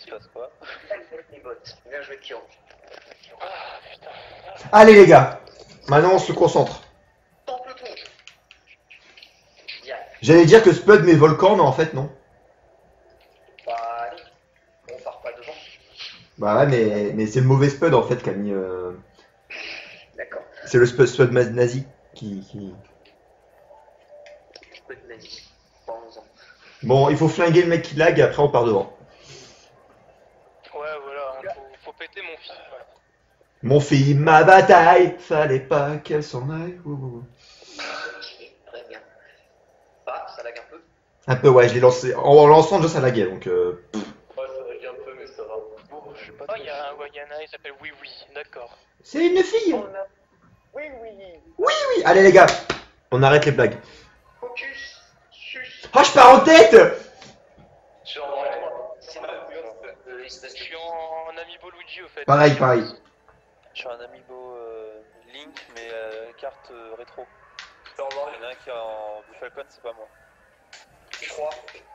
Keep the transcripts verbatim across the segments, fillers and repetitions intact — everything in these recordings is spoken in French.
se passe quoi? Bien joué, Kiro. Ah putain. Allez les gars, maintenant on se concentre. Temple-ton. J'allais dire que Spud met Volcan, mais en fait non. Bah, on part pas devant. Bah ouais, mais, mais c'est le mauvais Spud en fait qui a mis... Euh... D'accord. C'est le Spud, Spud nazi qui... qui... Spud nazi. Parlons-en. Bon, il faut flinguer le mec qui lag et après on part devant. Ouais, voilà, hein, faut, faut péter mon fils. Voilà. Mon fils, ma bataille, fallait pas qu'elle s'en aille. Ouh, ouh, ouh. Très bien. Ah, ça lag un peu. Un peu, ouais, je l'ai lancé. En lançant déjà ça laguait donc... Euh... Ouais, ça lag un peu, mais ça va. Bon, je sais pas. Oh, il y a un Wayana, il s'appelle Oui Oui, d'accord. C'est une fille. Oui, oui. Oui, oui. Allez les gars, on arrête les blagues. Focus. Sus. Ah, je pars en tête. Je suis en, C'est ma euh, espèce je de... suis en, en Amiibo Luigi au fait. Pareil, pareil. Je suis un Amiibo euh, Link, mais euh, carte euh, rétro. T'es en Mario? Il y en a un qui est en Blue Falcon, c'est pas moi. Je crois.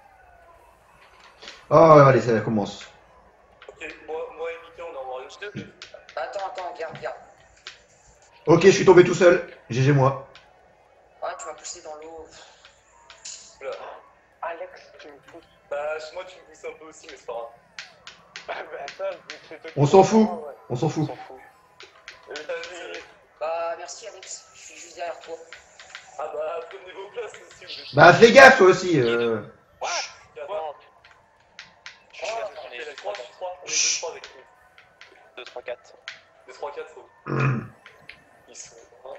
Oh, allez, ça commence. Ok, moi, moi et Mickey, on est en Mario deux. Attends, attends, regarde, regarde. Ok, je suis tombé tout seul. G G moi. Ah, tu m'as poussé dans l'eau. Oula. Alex, tu me pousses. Bah, moi, tu me pousses un peu aussi, mais c'est pas grave. Ah, bah, attends, c'est toi qui On s'en m'as fout. dit, ouais. On s'en On fout. s'en fout. Euh, vas-y. Bah, merci, Alex. Je suis juste derrière toi. Ah bah, prenez vos places aussi. Vous êtes... Bah fais gaffe toi aussi. Euh... What? Quoi? Je suis Oh, là, on on est est trois, je suis trois. On est deux, trois avec nous. deux, trois, quatre. Les trois, quatre, faut. Ils sont.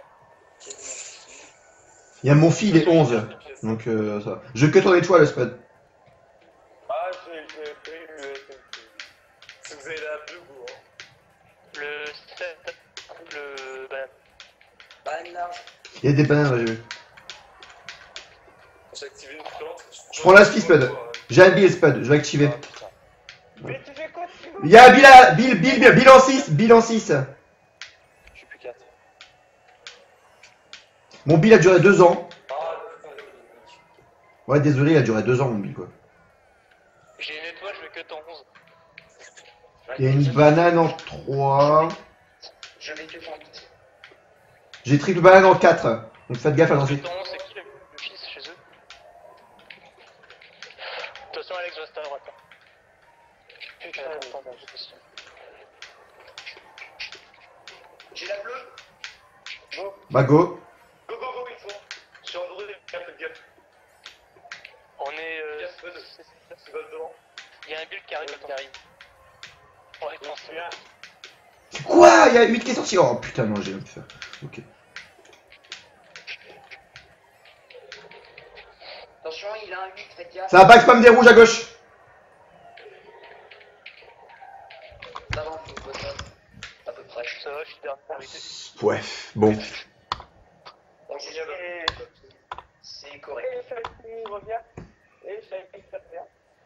Il y a mon fil, il est onze. Donc euh, ça va. Je cut en étoile le Spud. Ah, j'ai j'ai pris le S M P. Si vous avez la bleue, vous, hein. Le sept, le banane. Banane large. Il y a des bananes, ouais, j'ai vu. J'ai activé une plante. Je prends la ski Spud. J'ai un Bill Spud, je vais activer. Ah putain. Mais tu fais quoi, tu Il y a Bill, à... Bill, Bill, Bill, Bill en six. Bill en six. Je suis plus quatre. Mon Bill a duré deux ans. Ah, putain, Ouais, désolé, il a duré deux ans mon Bill quoi. J'ai une étoile, je vais cut en onze. Il y a une banane en trois. Je vais te faire vite. J'ai triple banane en quatre. Donc faites gaffe à lancer. Cut en onze, c'est qui le fils chez eux? Attention, Alex, reste à droite. Putain, attends, j'ai des questions. J'ai la bleue. Go. Bah go. Go, go, go, ils sont. Je suis en droit, faites gaffe. On est. Euh, Yes, Spud. Tu vas devant. Il y a un build qui arrive, attends. Qui arrive. Ouais, Donc, pense. tu viens. Quoi? Il y a huit qui est sorti. Oh putain, non, j'ai rien pu faire. Ok. Attention, il a un huit, faites gaffe. Ça va pas spam des rouges à gauche. Ça va, on fait une bonne note. À peu près. Ça va, je suis dernier arrêté. Ouais, bon. Donc, c'est... C'est correct. Et Shaggy revient. Et Shaggy revient.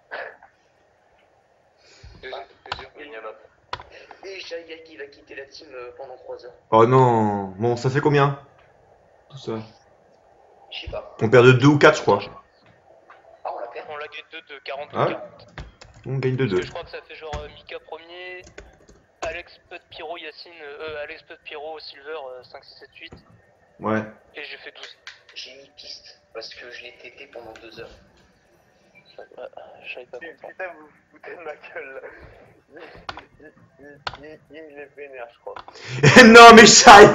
Et Shaggy qui va quitter la team euh, pendant trois heures. Oh non. Bon, ça fait combien? Tout ça. Je sais pas. On perd de deux ou quatre, je crois. Ah, on la perd. On l'a gagné deux de quarante Ah. ou quarante. On gagne de Parce deux. que je crois que ça fait genre euh, Mika premier, Alex Put Pyro Yacine, euh, Alex Put Pyro Silver euh, cinq, six, sept, huit. Ouais. Et j'ai fait douze. J'ai mis piste parce que je l'ai tété pendant deux heures. Ouais, je savais pas content. Putain, vous vous foutez de ma gueule là. Il, il, il, il, il, il est vénère, je crois. Non mais Shai.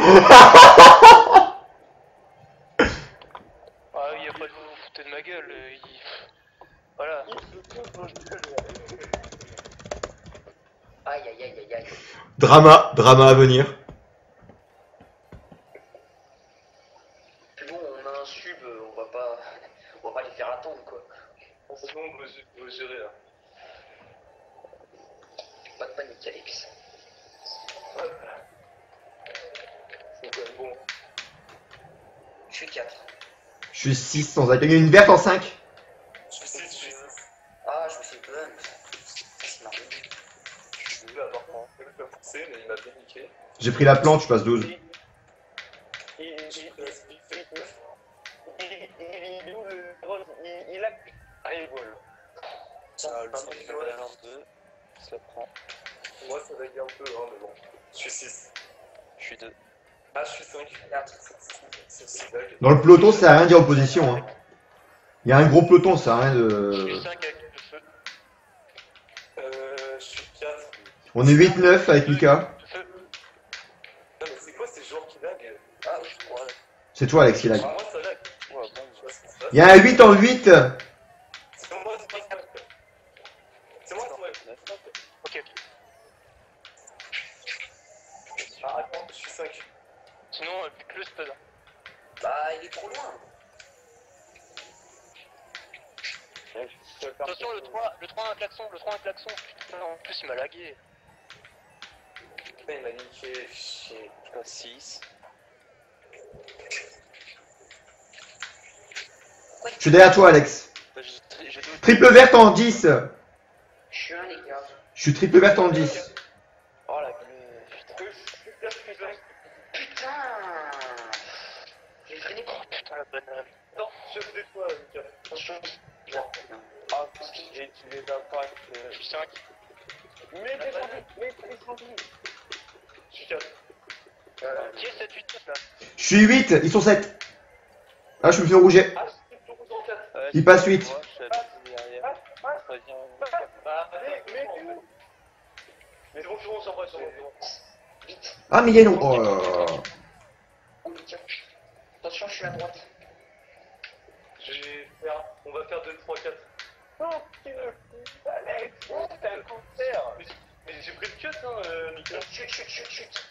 Ah, il y a pas de vous vous foutez de ma gueule. euh, il... Voilà. Il se fout de votre gueule. Aïe aïe aïe aïe aïe. Drama, drama à venir. Puis bon, on a un sub, euh, on va pas. On va pas les faire attendre quoi. C'est bon, vous vous gérez là. Pas de panique, Alex. C'est quand même bon. Je suis quatre. Je suis six sans attaque. Il y a une verte en cinq. Je suis six, je suis six. Ah, je me fais peur. C'est marrant. Je suis désolé, par contre. Je vais pas pousser, mais il m'a bien niqué. J'ai pris la plante, je passe douze. Il, il, il, il, il, il, il, il, où le rose, il, il a. Ah, il vole. Sans Ah, le pas mec, de il a la lance deux. Ça prend. Moi, ça vague un peu, hein, mais bon. Je suis six. Je suis deux. Ah, je suis cinq. C'est six vagues. Dans le peloton, ça sert à rien de dire opposition. Hein. Il y a un gros peloton, ça sert à rien Je suis de. cinq avec le feu. Euh, je suis quatre. On est huit neuf avec Mika. Le feu. Non, mais c'est quoi ces joueurs qui lag? Ah oui, je crois. C'est toi, Alex, qui lag. Ah, moi, ça lag. Ouais, bon, Je sais pas ce qui se passe. Il y a un huit en huit. C'est moi, c'est moi, c'est moi, c'est moi. Ok. Ah, attends, je suis cinq. Sinon, euh, bute-le, c'est pas ça. Bah, il est trop loin. Attention, le trois, le trois a un klaxon, le trois a un klaxon. Putain, en plus, il m'a lagué. Putain, il m'a niqué. Chier. six. Je suis derrière toi, Alex. Bah, j'ai j'ai deux. Triple verte en dix. Je suis un, les gars. Je suis triple verte en dix. Oh la gueule, putain. Putain. J'ai freiné. Oh putain, la banane. Non, je fais toi, Mika. Attention. Ah, et tu les as pas. Je suis cinq. Mais descendu, mais descendu. Je suis quatre. Euh, Qui est sept huit neuf là? Je suis huit, ils sont sept. Ah, je me fais rouger. Ah, je suis toujours dans quatre. Ouais, Il passe huit. moi, je suis habillé derrière. Très bien. Ah, allez, mais où? Mais c'est bon, c'est bon, c'est bon, c'est bon. vite. Ah, mais il y a une. Oh là là. Oh, Mika. Attention, je suis à droite. Je vais faire. On va faire deux, trois, quatre. Non, tu me fous, Alex. Oh, t'as un concert. Mais, mais j'ai pris le cut, hein, euh, Mika. Chut, chut, chut, chut.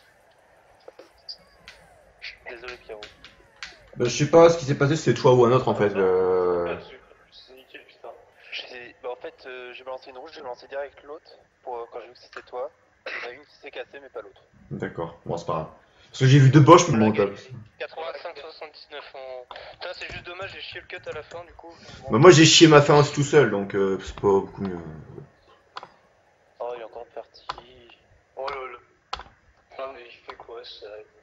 Désolé Pierrot. Bah, je sais pas ce qui s'est passé, c'est toi ou un autre en fait. Euh... Ah, j'ai plus niqué, putain. J'ai- Bah, en fait, euh, j'ai balancé une rouge, j'ai balancé direct l'autre pour euh, quand j'ai vu que c'était toi. Il y en a une qui s'est cassée, mais pas l'autre. D'accord, bon, c'est pas grave. Parce que j'ai vu deux boches, je me demande pas. quatre-vingt-cinq soixante-dix-neuf en. Putain, c'est juste dommage, j'ai chié le cut à la fin du coup. Bon. Bah, moi j'ai chié ma fin tout seul, donc euh, c'est pas beaucoup mieux. Oh, il est encore parti. Oh lol. Ah, mais il fait quoi, ça?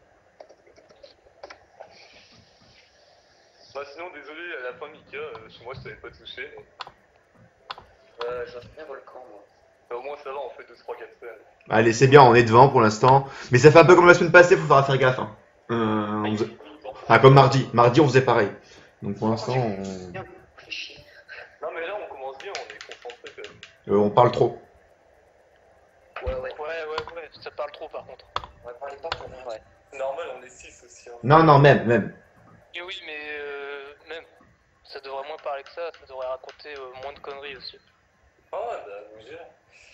Bah, sinon, désolé, à la fin, Mika, euh, sur moi, je t'avais pas touché. Mais... Euh, je vais bien volcan, moi. Bah, au moins, ça va, on fait deux, trois, quatre semaines. Allez, c'est bien, on est devant pour l'instant. Mais ça fait un peu comme la semaine passée, faut faire gaffe. Hein. Euh, on faisait- Enfin, comme mardi. Mardi, on faisait pareil. Donc pour l'instant, on... Bien, fais chier. Non, mais là, on commence bien, on est concentré quand même. Euh, on parle trop. Ouais, ouais. Ouais, ouais, ouais, ça parle trop par contre. On va parler pas pour moi. Ouais. Normal, on est six aussi. Hein. Non, non, même, même. Et oui, mais euh, même, ça devrait moins parler que ça, ça devrait raconter euh, moins de conneries aussi. Ah, ouais, bah, vous gérez.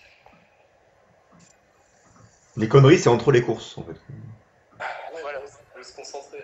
Les conneries, c'est entre les courses, en fait. Voilà. Je veux se concentrer.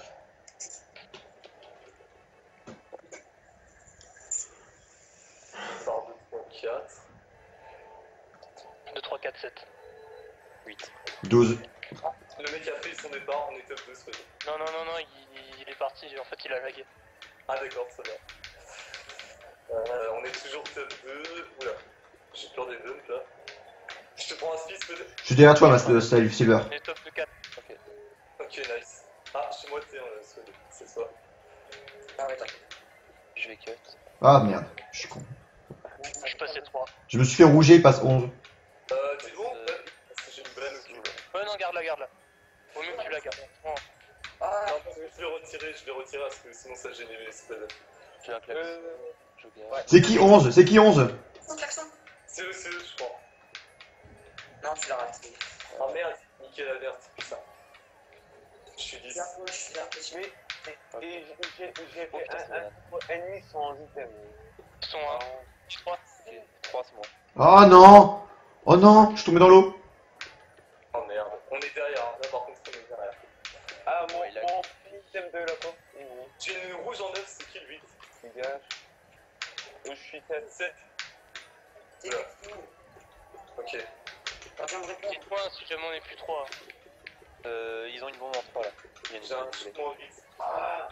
Par deux, trois, quatre. deux, trois, quatre, sept. huit. douze. Le mec a fait son départ, on est top deux, ce truc. Non, non, non, non, il, il est parti, en fait il a lagué. Ah, d'accord, ça va. Euh, on est toujours top deux. Oula, j'ai peur des dumps là. Je te prends un spice peut-être. Je suis derrière toi, ma salut Silver. Il est top de quatre. Ok. Ok, nice. Ah, chez moi, t'es un c'est ça. Ah ouais, t'inquiète. Je vais cut. Ah merde, je suis con. Je suis passé trois. Je me suis fait rouger, il passe onze. Euh, t'es bon? Euh, Ouais, parce que j'ai une banane aussi. Ouais, non, garde-la, garde-la. Vaut mieux que tu la gardes. Bon. Ah, Non, parce que je vais retirer, je vais retirer parce que sinon ça gêne les spades. J'ai un klaxon. Euh, Je viens. Ouais. C'est qui onze? C'est qui onze? oh, klaxon. c'est eux, c'est eux, je crois. Non, tu l'as raté. Ah merde, nickel alerte, putain. Je suis dix. Bien, moi, je suis là. Je Mais, et j'ai j'ai Oh, fait putain, c'est un, malade. un ennemi sans item. Ils sont à trois. Ok. trois, c'est moi. Oh non! Oh non! Je suis tombé dans l'eau! Oh merde, on est derrière, hein. Là par contre on est derrière. Ah, mon, Ouais, il a- mon item de la porte. Il est où? J'ai une rouge en neuf, c'est qui le huit? Dégage. Je suis sept. sept. T'es Voilà. avec nous. Ok. Ah, viens me répondre. Dites-moi si jamais on est plus trois. Euh, ils ont une bombe en trois là. Il y a une J'ai un bombe. truc en huit. Ah,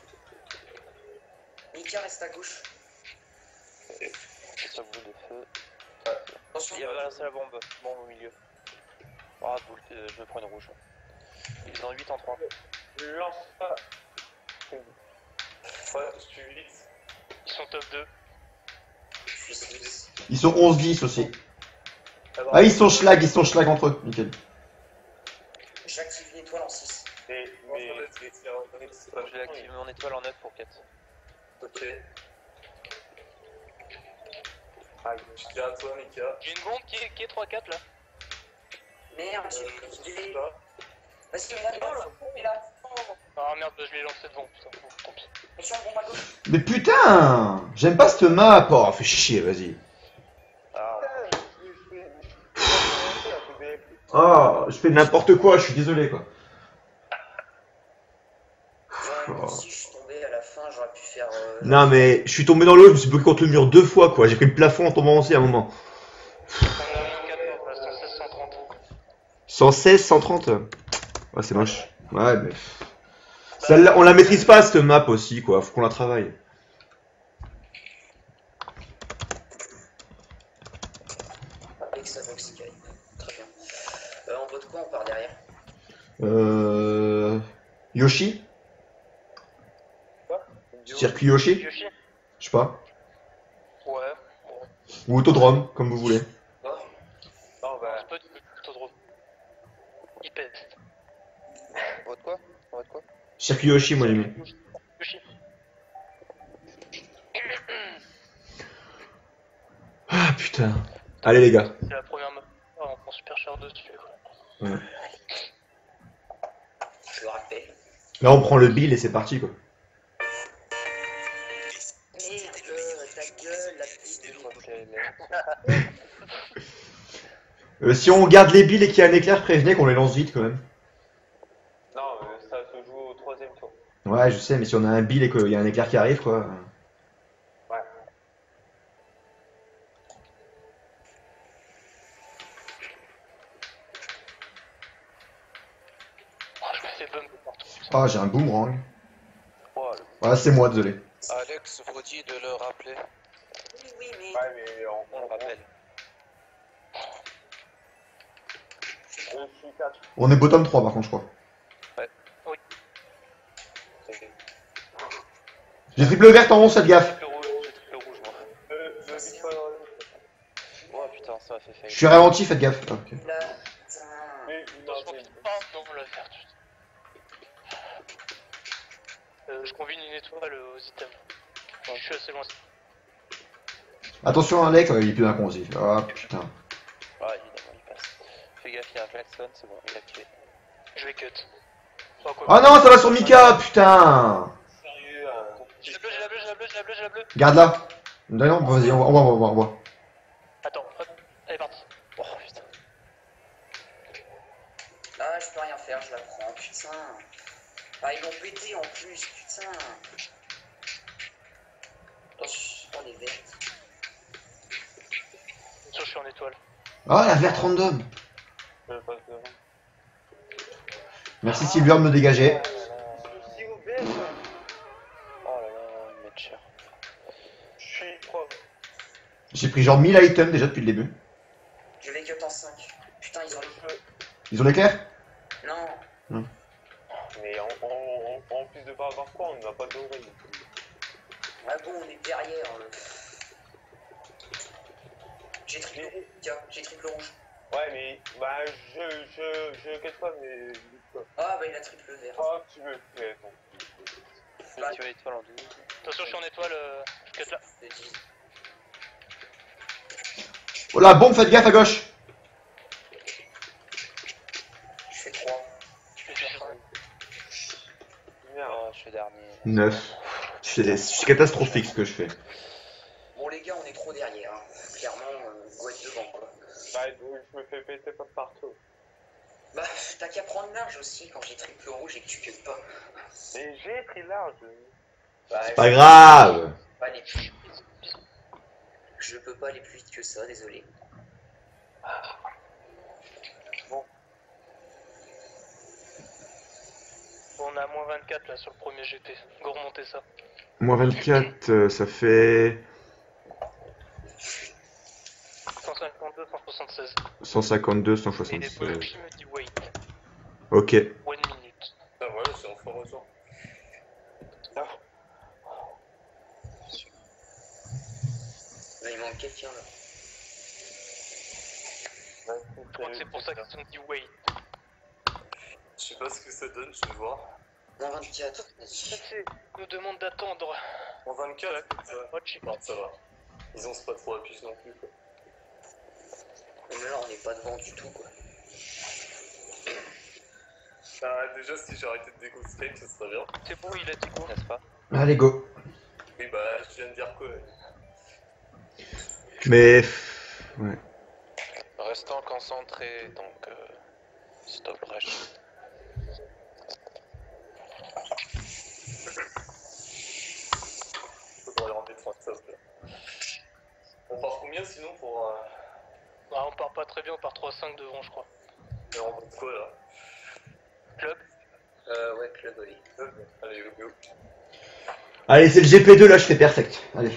Mika reste à gauche. C'est ça, boule de feu. Attention. Il a balancé la bombe. Bombe au milieu. Ah, boule, euh, je me prends une rouge. Ils ont huit en trois. Je lance pas. Ouais, je suis huit. Ils sont top deux. Je suis six. Ils sont onze dix aussi. Ah, ils sont schlag, ils sont schlag entre eux. Nickel. J'active une étoile en six. Mais, mais, Je vais activer mon étoile en neuf pour quatre. Ok. Ah, je tiens à toi, Mika. J'ai une bombe qui est, qui est trois quatre là. Merde, j'ai Euh, plus je d'idée. sais pas. Vas-y, on a là, on est là. Ah merde, bah, je l'ai lancé devant, putain, bon, tant pis. Attention, bombe à gauche. Mais putain, j'aime pas cette map. Oh, fais chier, vas-y. Ah, Oh, je fais n'importe quoi, je suis désolé quoi. Ouais, moi aussi, je suis tombé à la fin, j'aurais pu faire. Euh, Non mais je suis tombé dans l'eau, je me suis bloqué contre le mur deux fois quoi. J'ai pris le plafond en tombant aussi à un moment. On a moins quatre, là, cent seize, cent trente. cent seize, cent trente. Ouais, c'est moche. Ouais, mais. Celle-là, on la maîtrise pas cette map aussi quoi. Faut qu'on la travaille. avec sa box Skype. Très bien. Euh, on vote quoi, on part derrière? Euh. Yoshi? Circuit Yoshi? Yoshi? Je sais pas. Ouais. Ou Autodrome, comme vous voulez. Non, Non, bah, C'est pas du tout drôle. Il pète. on vote quoi? On vote quoi? Circuit Yoshi, moi j'ai mis. Yoshi. Ah putain. Allez les gars. C'est la première map. Ah, on prend super cher dessus. Quoi. Ouais. Je le rappelle. Là on prend le bill et c'est parti quoi. Merde, euh, ta gueule, la petite. Je crois que Euh, si on garde les billes et qu'il y a un éclair, prévenez qu'on les lance vite quand même. non, euh, ça se joue au troisième tour. Ouais, je sais, mais si on a un bill et qu'il y a un éclair qui arrive quoi. Ouais. Oh, je me fais bum de partout. Ah, j'ai un boomerang. Oh, le- Ouais, c'est moi, désolé. Alex vous dit de le rappeler. Oui, oui, mais. Ouais, mais on, on le rappelle. on, je suis quatre. On est bottom trois par contre, je crois. J'ai triple verte en haut, faites gaffe. Triple rouge, j'ai triple rouge moi. Euh, je dis pas dans le- Oh putain, ça m'a fait fail. Je suis ralenti, faites gaffe. Ah, ok. Là, putain. Mais, non, Attention, mais- oh non, la verte. Euh, je combine une étoile euh, aux items. Enfin, je suis assez loin. Attention, Alex, ouais, il est plus d'un con aussi. Ah putain. Ah, évidemment, il passe. Fais gaffe, il y a un klaxon, c'est bon, il a tué. Je vais cut. Oh, quoi. Oh non, ça va sur Mika, putain. Sérieux, euh, J'ai la bleue, j'ai la bleue, j'ai la bleue, j'ai la bleue, j'ai la bleue. Garde-la. Non, non, vas-y, on va, on va, on va, on va. Attends, hop, elle est partie. Oh putain. Ah, je peux rien faire, je la prends, putain. Ah, ils l'ont pété en plus, putain. Oh, oh les vertes. Sur, je suis en étoile. Ah, la verte random. je passe devant. Merci Silver de me dégager. Si vous bête, Oh là là, il met cher. je suis pro. J'ai pris genre mille items déjà depuis le début. Je vais cut en cinq. Putain, ils ont les. Ils ont l'éclair? Non. Mais en, en, en, en plus de pas avoir quoi, on n'a pas d'oreille. Ah bon, on est derrière. euh. J'ai triple rouge, tiens, j'ai triple rouge. Ouais, mais bah, je, je, je quitte pas, mais. Ah, bah il a triple vert. Oh, tu veux. Mais attends. Faut activer l'étoile en douze. Attention, je suis en étoile, euh, je cut là. De dix. Oh la bombe, faites gaffe à gauche. Je fais trois. Je suis sur Merde. Oh, je suis dernier. neuf. C'est c'est catastrophique ce que je fais. Bon, les gars, on est trop derrière. Hein. Clairement, euh, go être devant quoi. Bah, je me fais péter pas partout. Bah, t'as qu'à prendre large aussi quand j'ai triple rouge et que tu cut pas. Mais j'ai pris large. Bah, C'est pas je- grave. Je peux pas aller plus- Je peux pas aller plus vite que ça, désolé. On a moins vingt-quatre là sur le premier G T. Go remonter ça. Moins vingt-quatre, euh, ça fait cent cinquante-deux, cent soixante-seize. cent cinquante-deux, cent Et les soixante-seize. bonhommes qui me dit wait. Ok. One minute. Ah ouais, c'est enfin ressort. Là, il manque quelqu'un là. crois que c'est pour ça qu'ils ont dit wait. Je sais pas ce que ça donne, je vais voir. Dans vingt-quatre, vas-y. C'est nous demande d'attendre. En vingt-quatre, ça va. Watch. Non, ça va. Ils ont pas trop appuyé non plus, quoi. Mais là, on n'est pas devant du tout, quoi. Ah, déjà, si j'arrêtais de déco stream, ça serait bien. C'est bon, il a dit go, n'est-ce pas? Allez, go. Oui, bah, je viens de dire quoi. Mais. Ouais. Restons concentrés, donc euh, stop rush. Faudrait enlever trois de ça, là. On part combien sinon pour. Euh... Ah, on part pas très bien, on part trois cinq devant, je crois. Et on vote quoi là? Club. Euh, ouais, club, oui. Club. Allez, go go. Allez, c'est le G P deux là, je fais perfect. Allez.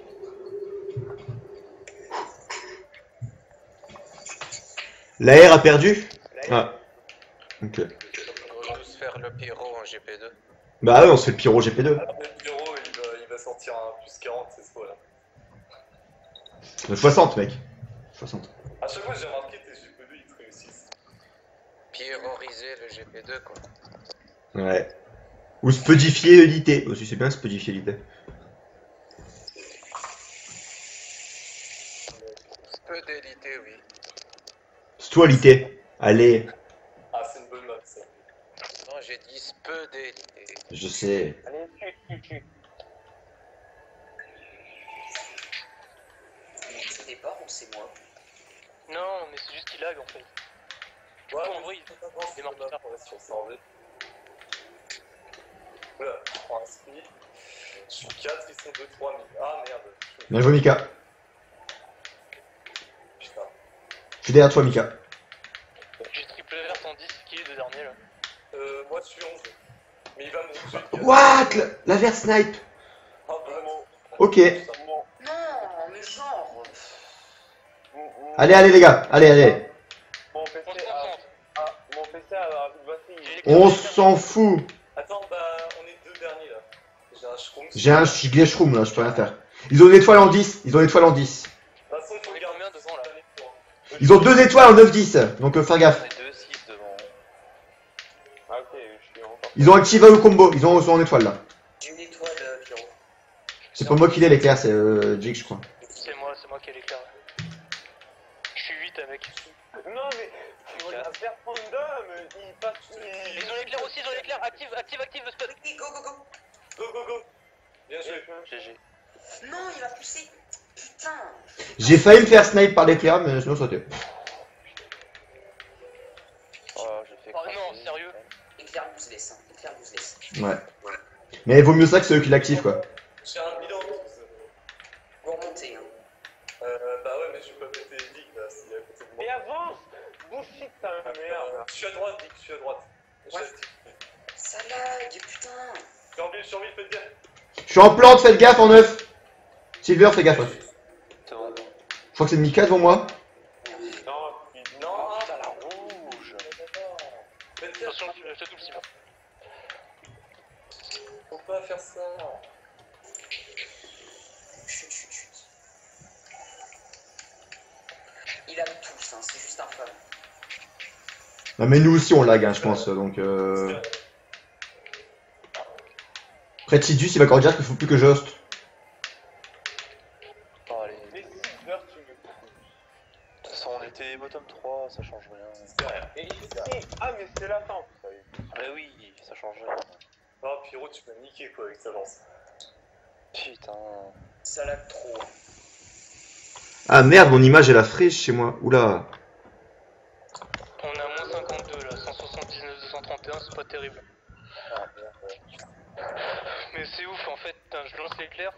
L'A R a perdu? Ah. Ok. On va tous faire le pyro en G P deux. Bah ouais, on se fait le pyro G P deux. Ah, le bureau, il va, il va sortir un plus quarante, c'est ce là. Euh, soixante, mec. soixante. À chaque fois, j'ai remarqué que tes G P deux ils te réussissent. Pyoriser le G P deux, quoi. Ouais. Ou spedifier l'I T. Aussi, c'est bien spedifier l'I T. Peu d'élité, oui. C'est toi l'I T. Allez. Ah, c'est une bonne map ça. Non, j'ai dit peu d'élité. Je sais. Allez, tue, tue, tue. C'est départ ou c'est moi? Non, mais c'est juste qu'il lag en fait. Ouais, en mais vrai, c'est pas grave, il démarre c'est pas plus tard. grave, si on s'en remet. Oula, je prends un speed. Je suis quatre, ils sont deux trois mille. Ah merde. Je suis- Bien joué, Mika. Putain. Je suis derrière toi, Mika. J'ai triple vert cent dix, qui est le dernier là? Euh, moi je suis onze. Mais il va me rouger. le gars. What? La, la vert snipe. Ah bah, Ok. Non, mais genre. Mon- mon- Allez, allez, les gars. Allez, allez. Mon P C On se a... concentre. ah, mon P C a un peu de batterie. J'ai- On s'en fout. Attends, bah on est deux derniers là. J'ai un shroom. J'ai un giga shroom là, je peux rien faire. Ils ont une étoile en dix. Ils ont une étoile en dix. De toute façon, il faut On est garder combien devant, là? les points. Ils ont deux étoiles en neuf dix. Donc euh, faire gaffe. On est deux six devant. Ah, ok, je suis encore. Ils ont activé le combo. Ils ont, ils sont en étoile là. J'ai une étoile, euh, Pierrot. C'est pas moi qui l'ai l'éclair, c'est euh, Jig, je crois. C'est moi, c'est moi qui ai l'éclair. Je suis huit avec. Non, mais. La faire random, il passe. il- Ils ont l'éclair aussi, ils ont l'éclair. Active, active, active le spot. Oui, go, go, go. Go go go. Bien joué. G G. Non, il a poussé. Putain. J'ai failli me faire snipe par l'éclair, mais sinon ça aurait été. Oh, j'ai fait. Oh non, sérieux? Éclair useless, hein. Éclair useless. Ouais. Mais il vaut mieux ça que ceux qui l'activent quoi. J'ai un bilan douze. Vous remontez, hein. Euh, bah ouais, mais je vais pas péter les ligues là, s'il est à côté de moi. Mais avance! Bullshit, ta Euh, merde! je suis à droite, Dick, je suis à droite. Je Ouais. suis Ça lag, putain. en ville, je suis en ville, faites gaffe. Je suis en plante, faites gaffe en neuf. Silver, fais gaffe. Ouais. C'est bon. Je crois que c'est Mika devant moi. Non, il- Non, Putain, la rouge. faites gaffe, Attention, je te double Sylvain. faut pas faire ça. Chut, chut, chut. Il a tous, hein. C'est juste infâme. Non mais nous aussi on lag, hein, je pense. Donc euh... après Tidus il va encore dire qu'il faut plus que je host. Oh, allez. Mais Silver, tu me. De toute façon, on était bottom trois, ça change rien. Et ici. Ah, mais c'est la fin, vous savez. Mais oui, ça change rien. Oh, Pyro, tu m'as niqué quoi avec ta lance. Putain. Ça lag trop. hein. Ah merde, mon image elle a fraîche chez moi. Oula. On est à moins cinquante-deux là, cent soixante-dix-neuf, deux cent trente et un, c'est pas terrible. Ah merde, ouais. Mais c'est ouf en fait, putain, je lance l'éclair.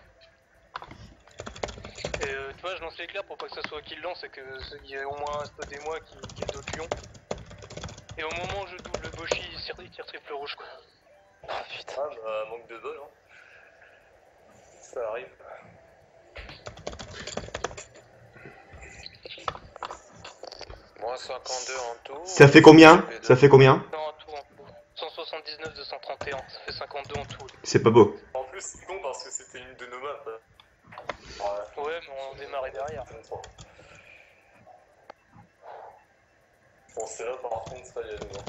Et euh, tu vois, je lance l'éclair pour pas que ça soit qui le lance et qu'il y ait au moins un spot des moi qui, qui est d'autres lions. Et au moment où je double le Boshi, il tire, il tire triple rouge quoi. Ah putain. Ah bah, manque de bol, hein. Ça arrive. Moins cinquante-deux en tout. Ça fait combien? Ça fait combien? Non, en tout, en tout. cent soixante-dix-neuf, deux cent trente et un, ça fait cinquante-deux en tout. C'est pas beau. En plus, c'est con parce que c'était une de nos maps. hein. Ouais, mais on démarrait derrière. vingt-trois. Bon, c'est là par contre, ça y est, non.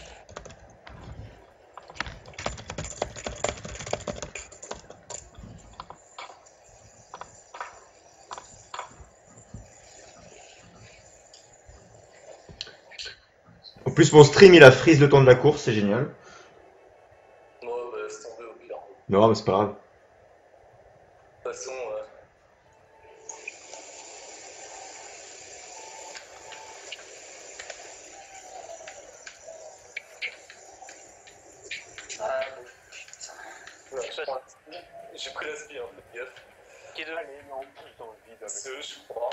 En plus, mon stream il a freeze le temps de la course, c'est génial. Non, bah laisse tomber au pire. Non, mais c'est pas grave. De toute façon, euh... Ah, bon, putain. ouais, je crois- j'ai pris la spie, hein, faites gaffe. Qui est deux? Allez, mais on pousse dans le vide avec. C'est eux, je crois.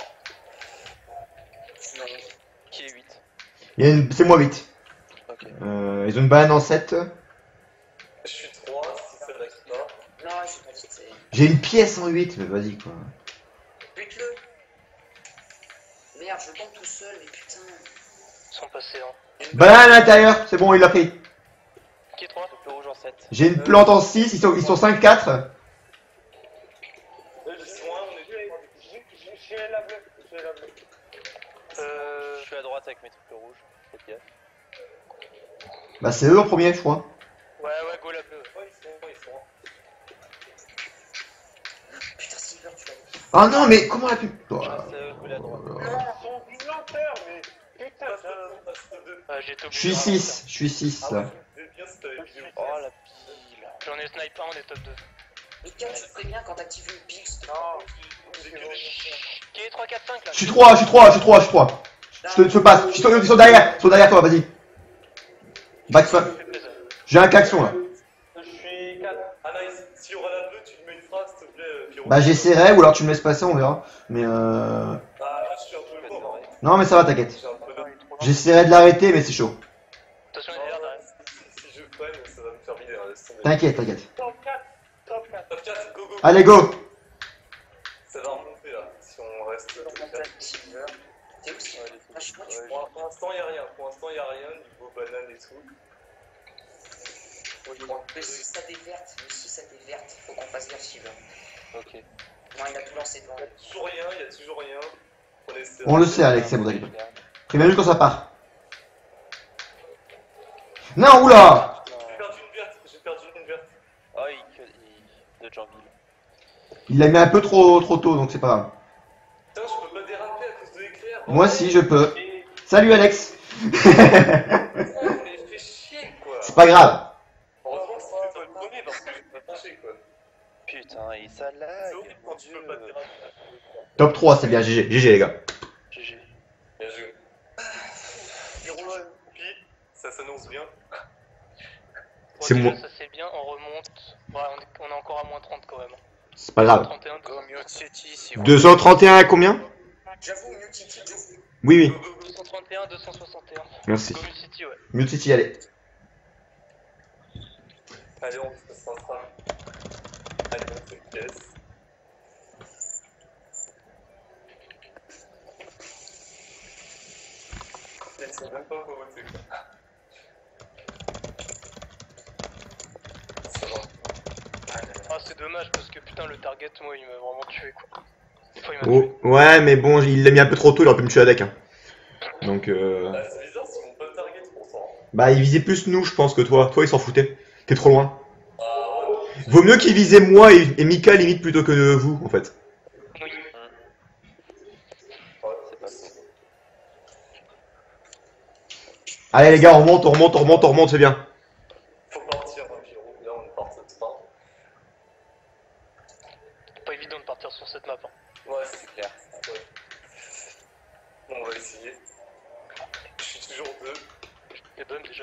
Non. Qui est huit? Il y a une... C'est moi huit. Ok. Euh, ils ont une banane en sept. Je suis trois, si ça laisse pas. Non, j'ai pas dit que c'est. J'ai une pièce en huit, mais vas-y quoi. Bute-le. Merde, je tombe tout seul, mais putain. Ils sont passés, hein. Banane à l'intérieur, c'est bon, il l'a pris. Qui est trois? Le rouge en sept. J'ai une plante en six, ils sont, ils sont cinq quatre. Là, ils sont un, on est deux. J'ai la bleue, j'ai la bleue. Euh... Je suis à droite avec mes triples rouges. Faites gaffe. Bah c'est eux en premier, je crois. Ouais, ouais, go la bleue. Ouais, ils sont un, ils sont un. Putain, Silver, tu l'as vu. Ah non, mais comment elle a pu... Oh, Je reste euh, collé à droite. Non, son une lenteur, mais putain, Passe ça. le passe le deux. Ah, j'ai été Je suis obligé. six, je suis six Ah ouais, là. c'est bien si t'avais vidéo. Oh la pile. J'en ai snipe un, on est top deux. Mika, tu te préviens quand t'actives une pile, s'il te plaît. Non, J'ai c'est que bon. des- Qui est trois, quatre, cinq là? Je suis trois, je suis trois, je suis trois, je suis trois. Je te, je te passe, ils sont, ils sont derrière, ils sont derrière toi, vas-y. Backswap. Ça fait plaisir. J'ai un klaxon là. Je suis quatre. Ah nice, s'il y aura la bleue, tu me mets une phrase, s'il te plaît, euh, Pierrot. Bah j'essaierai, ou alors tu me laisses passer, on verra. Mais euh... Ah, là, je suis un peu mort. hein. Non mais ça va, t'inquiète. J'ai un peu de... J'essaierai de l'arrêter, mais c'est chaud. Attention, Non, il est derrière, derrière. si, si je freine, ça va me faire vider, hein, laisse tomber. T'inquiète, t'inquiète. Top quatre, top quatre. Top quatre, go go. Allez, go. Ça va remonter là, si on reste top quatre. Silver. T'es où, Silver? Ah, je sais pas, tu Ouais, Pour pour l'instant, y'a rien. Pour l'instant, y'a rien. Niveau banane et tout. Le six, ça déverte. Le six, ça déverte. Faut qu'on fasse gaffe, Silver. Ok. Non, il a tout lancé devant. Y'a toujours rien, y'a toujours rien. On, essaie- On le sait, Alex, c'est bon, t'inquiète pas. Préviens juste quand ça part. Non, oula. J'ai perdu une verte, j'ai perdu une verte. Oh, il. il... de jungle. Il l'a mis un peu trop, trop tôt, donc c'est pas grave. Putain, je peux pas déraper à cause de l'éclair. Moi si, je peux. Salut Alex. Mais fais chier quoi. C'est pas grave. Heureusement que c'était pas le premier parce que j'ai pas fâché quoi. Putain, et ça C'est lag. horrible Mon quand tu dieu. peux pas déraper. Top trois, c'est bien, G G, G G les gars. G G. Bien joué. Puis, ça s'annonce bien. Bon, C'est déjà, moi. ça c'est bien, on remonte. Ouais, on est, on est encore à moins trente quand même. C'est pas grave. trente et un, Go Mute City si vous deux cent trente et un à combien? J'avoue, Mute City, j'avoue. Oui, oui. deux cent trente et un, deux cent soixante et un. Merci. Commune City, ouais. Mute City, allez. Allez, on se centrale. Allez, on se caisse. Ils sont même pas pour voter quoi. Ça va. Ah, c'est dommage parce que putain, le target, moi, il m'a vraiment tué quoi. Des fois, il m'a tué. Oh, ouais, mais bon, il l'a mis un peu trop tôt, il aurait pu me tuer avec. Hein. Donc, euh... Ah, c'est bizarre, c'est mon pas target pourtant. bah, il visait plus nous, je pense, que toi. Toi, il s'en foutait. T'es trop loin. Ah ouais. Vaut mieux qu'il visait moi et, et Mika limite plutôt que vous, en fait. Oui. Ouais, C'est pas ça. Allez, les gars, on remonte, on remonte, on remonte, on remonte, c'est bien. Faut partir, hein, Pierrot. Là, on est parti de pas. C'est pas évident de partir sur cette map. Hein. Ouais, c'est clair. Ouais. Bon, on va essayer. Je suis toujours deux. C'est bonne déjà.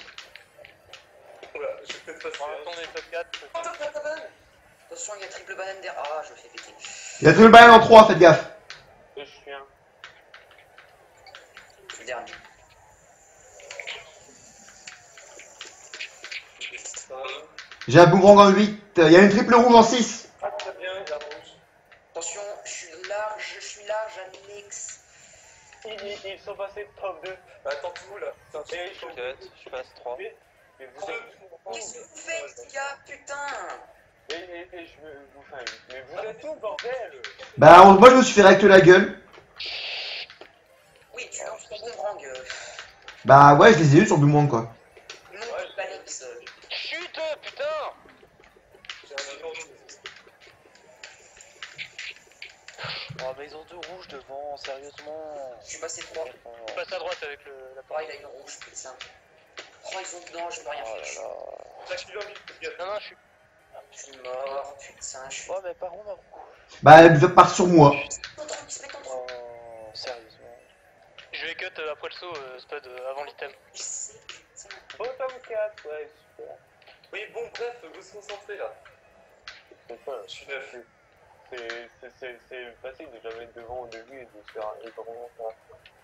Oula, je vais peut-être passer. Pour l'instant, on est top quatre. Oh, top quatre, top banane. Attention, il y a triple banane derrière. Ah, je me fais péter. Il a fait le banane en trois, faites gaffe. Je suis un. Le dernier. J'ai un boomerang en huit. Il y a une triple rouge en six. Ah, très bien, la rouge. Attention, je suis large, je suis large, Alex. Ils, ils, ils sont passés top deux. Attends, tout là. Putain, tu Et je quatre, je passe trois. Mais vous êtes. Qu'est-ce que vous faites, les gars? Putain. Et, et, et je me. vous- Enfin, mais vous êtes où, bordel? Bah, on- moi, je me suis fait recte la gueule. Oui, tu lances ton boomerang. euh. Bah ouais, je les ai eu sur Boomerang quoi. Non, pas Alex. Chut, putain. J'ai un énorme. Oh, mais ils ont deux rouges devant, sérieusement. Je suis passé trois. Je passe à droite avec le, la Oh, porte. il a une rouge, putain. Oh, ils ont. Non, je peux rien Oh là faire. là. Ça, je suis bien vite, fais gaffe. Non, non, je suis. Je suis mort, putain, je suis. Oh, mais par où ma rouge? Bah elle part sur moi. Attends, il se met en trop. Oh, sérieusement. Je vais cut euh, après le saut, euh, Spud, euh, avant l'item. Il sait, putain. Oh, tome quatre, ouais, super. Oui, bon, bref, faut se concentrer là. C'est ça. Je suis neuf. C'est- c'est- C'est c'est facile de la mettre devant au début et de faire un vraiment faire.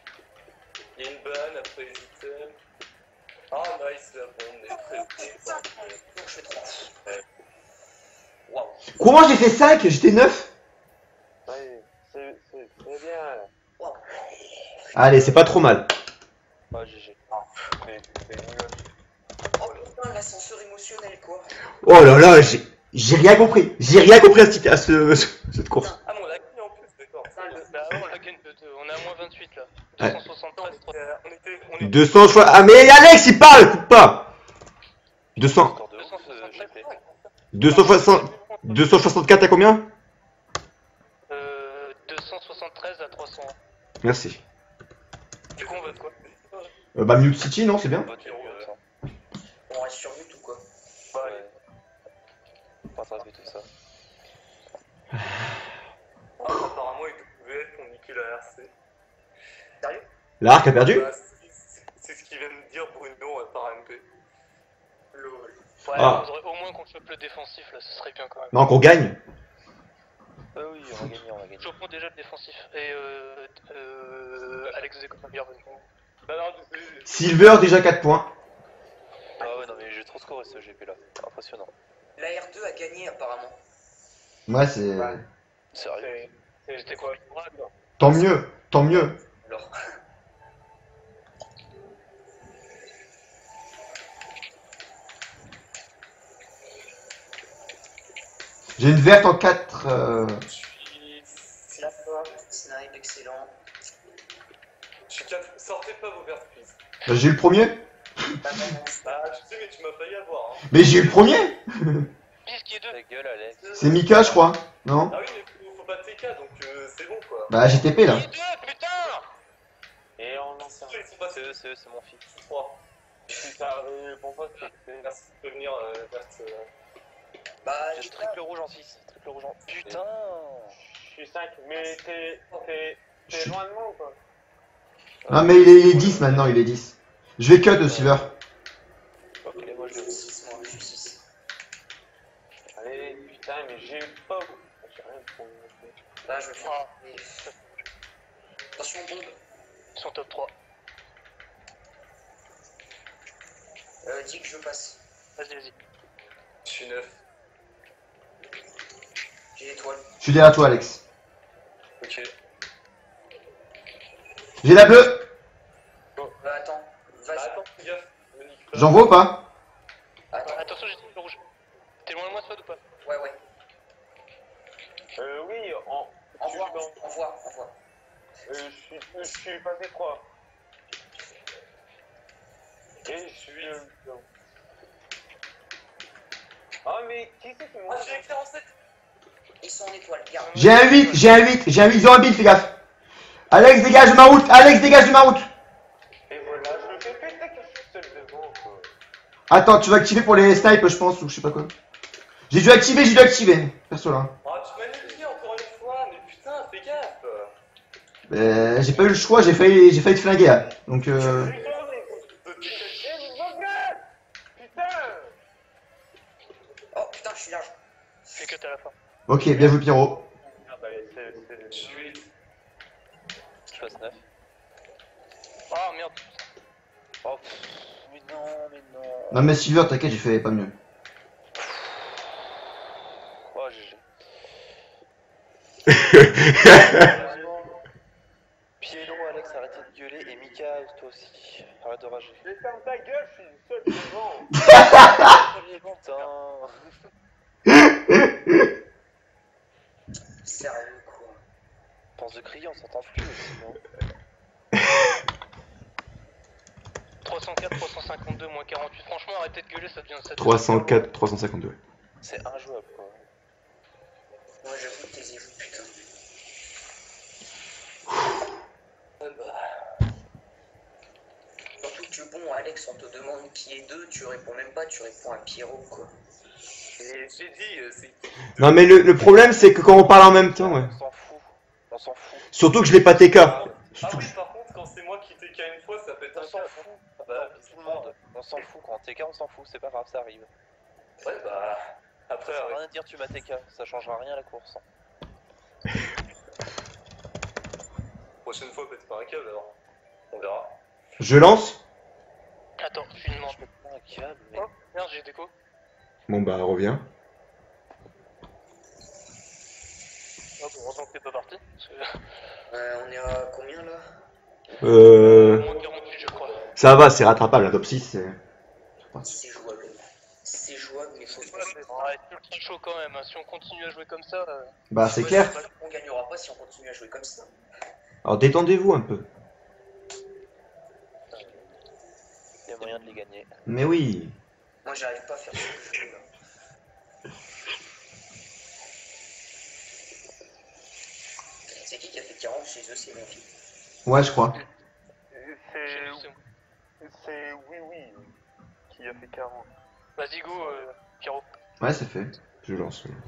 Il y a une banane après les items. Ah, nice, la bombe est très Putain. Non, je fais trois. Waouh. Comment j'ai fait cinq? J'étais neuf. Ouais, c'est c'est- c'est bien. Waouh. Allez, c'est pas trop mal. Oh, G G. C'est c'est mieux. Oh putain, l'ascenseur émotionnel quoi. Oh là là, j'ai j'ai rien compris. J'ai rien compris à, ce, à ce- cette course. Ah, mais on l'a gagné en plus, d'accord. Bah, avant, on l'a gagne de deux. On est à moins vingt-huit là. Ouais. deux cent soixante-treize, trois. Euh, On était. On était. deux cents fois. Ah mais Alex il parle, coupe pas. deux cents. Score de deux cent ouf, euh, G P. soixante-treize. deux cent soixante. deux cent soixante-quatre à combien? Euh, deux cent soixante-treize à trois cents. Merci. Du coup, on vote quoi? Euh, bah Mute City non, c'est bien. Vote sur Mute, hein. On reste sur mute ou quoi? Ouais. Pas tracer tout ça. Ah, apparemment, les W L ont niqué la R C. Sérieux? L'arc a perdu? Bah, c'est- c'est ce qu'il vient de dire Bruno euh, par M P. Lol. Ouais, Ah. faudrait au moins qu'on chope le défensif là, ce serait bien quand même. Non, qu'on gagne. Ah oui, on va gagner, on va gagner. Chopons déjà le défensif. Et euh. euh Alex Zeko, bienvenue. Bah, non, désolé. Silver déjà quatre points. Ah ouais, non, mais j'ai trop scoré ce G P là. Impressionnant. La R deux a gagné apparemment. Ouais, c'est. Ouais. Sérieux. C'est C'était quoi? Tant mieux, tant mieux. Alors. J'ai une verte en quatre. Euh... Je suis. Snipe, excellent. Je suis quatre. Sortez pas vos vertes, please. bah, J'ai eu le premier. Pas vraiment. Bah, je sais, mais tu m'as failli avoir. Hein. Mais j'ai eu le premier. Qu'est-ce qui est deux? Ta gueule, Alex. C'est Mika, je crois. Non? Ah oui, mais faut, faut pas T K, donc euh, c'est bon quoi. Bah j'ai T P là. Qui est deux, putain? Et on lance un. Ils sont passés C'est eux, c'est eux, c'est mon fils. trois. Si ça répond pas, c'est que c'est. Merci de venir euh, verte. Euh... Bah, J'ai j'ai triple rouge en six. Triple rouge en. Putain. Je suis cinq, mais t'es. T'es. T'es loin de moi ou pas? Ah mais il est, il est dix maintenant, il est dix. Je vais cut le Silver. Ok, moi je Je le suis six, moi, je suis six. Allez, putain, mais j'ai pas. J'ai rien pour. Là, je vais faire. Mais- Attention, bombe. Ils sont top trois. Euh, dis que je passe. Vas-y, vas-y. Je suis neuf. J'ai l'étoile. Je suis derrière toi Alex. Ok. J'ai la bleue. Euh, attends. Bah, Vas-y. attends, fais gaffe. Me nique pas. J'envoie ou pas? Attends. Attention, j'ai triple rouge. T'es loin de moi, Spud ou pas? Ouais, ouais. Euh, oui, en. Envoie, je suis envoie, envoie. dans- Euh, je suis. Je suis passé trois. Et je suis. euh, dans- Ah, mais qui c'est qui Ah, m'a. j'ai écrit en sept. Ils sont en étoile, garde. J'ai un huit, j'ai un huit, j'ai un huit, ils ont un bit, fais gaffe. Alex dégage de ma route, Alex dégage de ma route. Et voilà, je me fais péter que je suis seul devant, quoi. Attends, tu vas activer pour les snipes, je pense, ou je sais pas quoi. J'ai dû activer, j'ai dû activer. Perso là. Ah, tu m'as niqué encore une fois, mais putain, fais gaffe. Euh, j'ai pas eu le choix, j'ai failli, j'ai failli te flinguer là. Donc euh... Putain, mais. Eh, mais mon gars! Putain! Oh putain, je suis large. Je fais cut à la fin. Ok, bien joué Pierrot. Ah, bah, c'est. Je c'est- suis. Je passe neuf. Ah merde. Oh, pff, mais non, mais non. Non mais Silver, t'inquiète, j'ai fait pas mieux. Oh, G G. Piélo, Alex, arrêtez de gueuler. Et Mika, toi aussi. Arrête de rager. Mais ferme ta gueule, je suis seul devant. Putain. Sérieux, quoi. Pense de crier, on s'entend plus. Sinon. trois cent quatre, trois cent cinquante-deux, moins quarante-huit. Franchement, arrêtez de gueuler, ça devient ça. devient trois cent quatre, trois cent cinquante-deux. C'est injouable quoi. Moi j'avoue que t'es vous, putain. Surtout que bon, Alex, on te demande qui est deux, tu réponds même pas, tu réponds à Pierrot quoi. Et j'ai dit, euh, c'est. Non mais le, le problème c'est que quand on parle en même temps, ouais. On s'en fout. On s'en fout. Surtout que je l'ai pas T K. Ah Surtout que oui, je- par contre, quand c'est moi qui t'ai qu'à une fois, ça pète un On s'en câble. fout. Bah, Tout le monde. On s'en fout. Quand on T K, on s'en fout. C'est pas grave, ça arrive. Ouais, bah. Après, Ça sert à arrête. rien de dire tu m'as T K. Ça changera rien à la course. Prochaine fois, pète pas un câble alors. On verra. Je lance. Attends, je lui demande. Je peux pas un câble, mais. Oh, merde, j'ai déco. Bon bah reviens. Oh, bon, heureusement que t'es pas parti. parce que- Euh, on est à combien là? Euh... Moins quarante-huit, je crois. Ça va, c'est rattrapable, la top six c'est... C'est jouable. C'est jouable, mais faut se Ouais, mais ça va être ultra chaud quand même. hein. Si on continue à jouer comme ça. euh, Bah c'est Ouais, clair. pas- On gagnera pas si on continue à jouer comme ça. Alors détendez-vous un peu. Il y a moyen de les gagner. Mais oui. Moi j'arrive pas à faire ce jeu là. C'est qui qui a fait quarante chez eux? C'est mon fils. Ouais je crois. C'est. j'ai- c'est- C'est oui, oui. Qui a fait quarante. Vas-y, go, euh, Pierrot. Ouais c'est fait. Je lance. oui.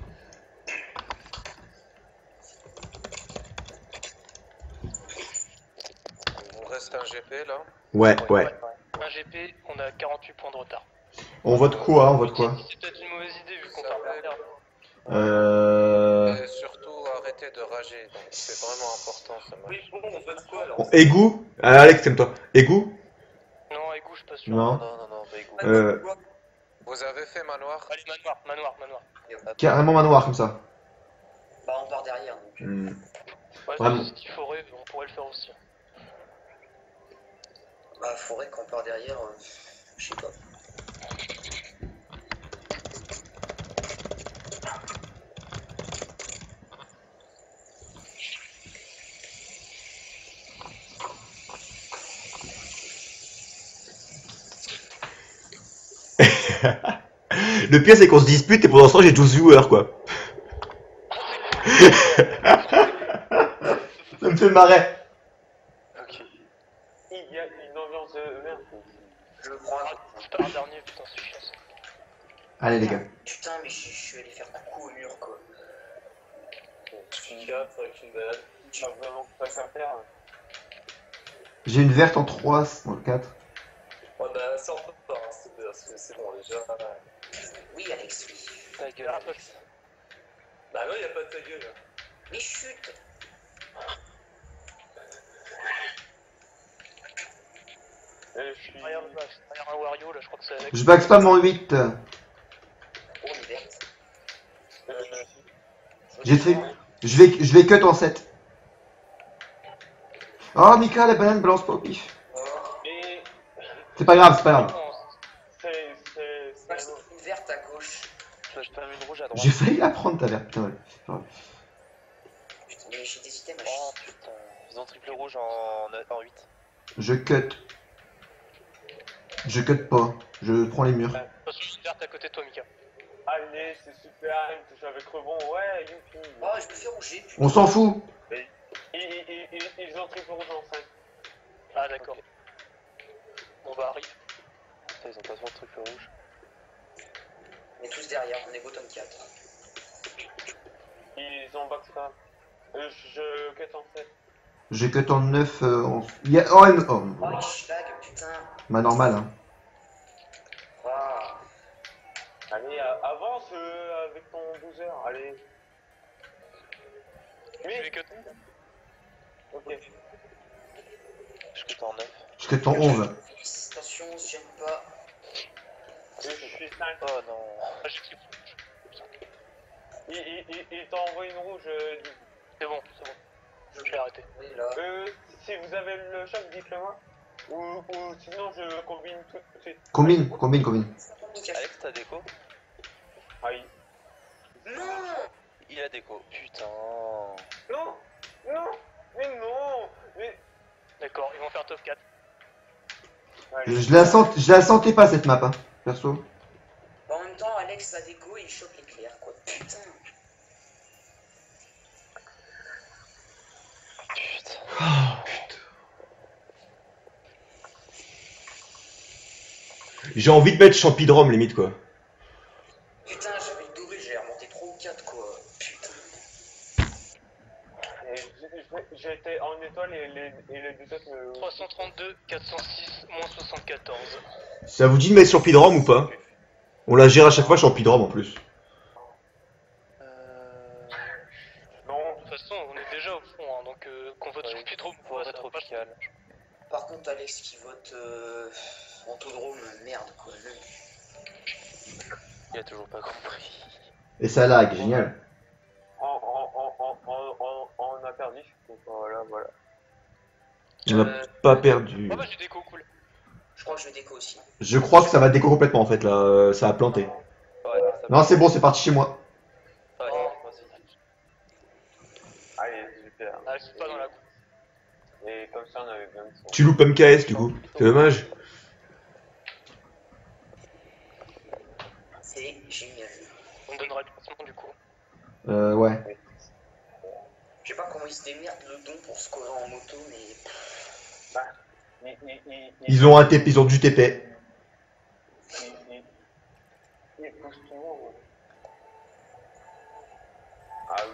Il nous reste un G P là. Ouais, ouais. Un G P, on a quarante-huit points de retard. On vote quoi? On vote quoi? C'est peut-être une mauvaise idée vu qu'on perd la terre. Euh... Et surtout, arrêtez de rager. Donc, c'est vraiment important ce match. Oui, bon, on fait quoi alors? Bon, égout? Euh, Alex, t'aimes-toi. Égout? Non, égout, je suis pas sûr. Non. Non, non, non, bah écoute. Euh... Vous avez fait manoir? Allez, manoir, manoir, manoir. Carrément manoir comme ça. Bah on part derrière donc. Hmm. Ouais, Vraiment. c'est ce qu'il faudrait, on pourrait le faire aussi. Bah faudrait qu'on part derrière, euh, je sais pas. Le pire c'est qu'on se dispute et pour l'instant j'ai douze viewers quoi. Ça me fait marrer. Ok. Il y a une ambiance de merde. Je prends un. Je pars dernier, putain, c'est chiant ça. Allez les gars. Putain mais je je suis allé faire coucou au mur quoi. Je suis quatre avec une balle. Tu as vraiment pas ça faire. J'ai une verte en trois, en quatre. Ouais, bah, ça en peut pas, hein, c'est c'est- c'est bon déjà. Oui Alex, oui. Ta gueule, Alex. Bah, non, y a pas de ta gueule. Mais chut. Euh, je suis. Derrière, derrière un Wario, là, je crois que c'est Alex. Je backspam en huit. Oh on est verte. Euh, J'ai fait... Je vais, je vais cut en sept. Oh Mika, la banane balance pas au pif. Et. C'est pas grave, c'est pas grave. Non, C'est. C'est. Moi C'est. c'est une verte à gauche. Je je palme une rouge à droite. J'ai failli la prendre ta verte, putain ouais. C'est pas grave. Putain mais j'ai des items à Oh chier. putain. Ils ont triple rouge en, en huit. Je cut. Je cut pas. Je prends les murs. de toute façon, je suis verte à côté de toi, Mika. Allez, c'est super, il me touche avec rebond, ouais, youpi. Oh je me fais rouger. Putain. On s'en fout. Ils, ils, ils, ils, ils ont triple rouge en cinq. Ah, d'accord. Bon, bah, arrive. Putain, ils ont pas besoin de triple rouge. On est tous derrière, on est bottom quatre. Ils ont backspam. Euh, je cut en sept. J'ai cut en neuf. Euh, en... Il y a... Oh, une... oh, Oh les schlag, putain. bah normal hein. Ah. Allez, euh, avance euh, avec ton boozer, allez. Je Oui, vais que ok. Je cut en neuf. Je cut en onze. Félicitations, j'aime pas. Je suis cinq. Oh non. Ah, j'ai clip. Il, il, il, il t'a envoyé une rouge, euh, du- C'est bon, c'est bon. Je l'ai arrêté. Oui là. Euh, si vous avez le choc, dites-le moi. Ou, ou sinon, je combine tout de suite. Combine, combine, combine. Alex, t'as déco? Aïe. Non. Il a déco. Putain. Non, non, mais non, mais. D'accord, ils vont faire top quatre. Allez. Je, je la sent, je la sentais pas cette map, hein, perso. En même temps, Alex va déco et il chope l'éclair, quoi. Putain. Putain. Oh, putain. J'ai envie de mettre Champidrome limite quoi. Putain, j'avais le doré, j'ai remonté trois ou quatre, quoi. Putain. Et j'- j'- J'étais en étoile et les, et les deux autres me. trois cent trente-deux, quatre cent six, moins soixante-quatorze. Ça vous dit de mettre Champidrome ou pas? On la gère à chaque fois Champidrome en plus. Euh... Non, De toute façon, on est déjà au fond, hein, donc euh, qu'on vote Ouais, sur Pitro ou Forêt pas, ça va pas tropicale. Par contre, Alex qui vote euh, Antodrome, merde, quoi. Il a toujours pas compris. Et ça lag, génial. on, on, on, on, on, on, on a perdu. Donc, voilà, voilà. On n'a Euh, pas perdu. Oh bah j'ai déco, cool. Je crois que je vais déco aussi. Je crois que ça va déco complètement en fait là, euh, ça a planté. Ouais, ça Non c'est bon, c'est parti chez moi. Ouais, Oh. vas-y. Allez, super. Ah, c'est pas dans la coupe. Et comme ça, on avait bien de son. Tu loupes M K S du coup, c'est dommage. C'est génial. On donnera du placement du coup. Euh ouais. Je sais pas comment ils se démerdent le don pour scorer en moto, mais. Il, il, il, Ils ont un T P, ils ont du T P. Il, il, il pousse tout le monde. Ah oui.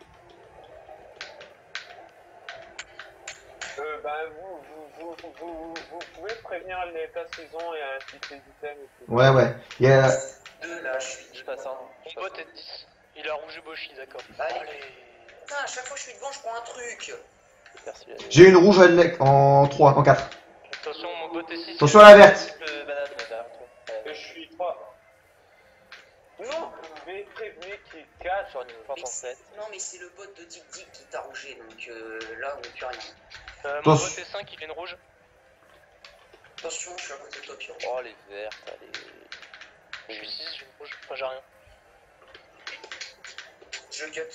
Euh, bah, vous, vous, vous, vous, vous, vous pouvez prévenir les casse-saisons et ainsi que les items et tout. Ouais ouais. Il y a... Deux là, je suis. Je passe un. Mon Je bot passe est dix. Il a rouge Boshi, d'accord. Allez. Allez. Putain, à chaque fois que je suis devant, je prends un truc. un. Merci. la- J'ai une rouge en trois, en quatre. Attention, mon bot est six. Attention à la verte. Le banane est derrière toi. Et je suis trois. Non, vous pouvez prévenir qu'il est quatre. Sur une force en sept. Non, mais c'est le bot de Dick Dick qui t'a rougé, donc euh, là, on ne plus rien. Euh, mon Attention. bot est cinq, il est une rouge. Attention, je suis à côté de toi, Pierre. Oh, les vertes, allez. Je suis six, j'ai une rouge. Enfin, j'ai rien. Je cut.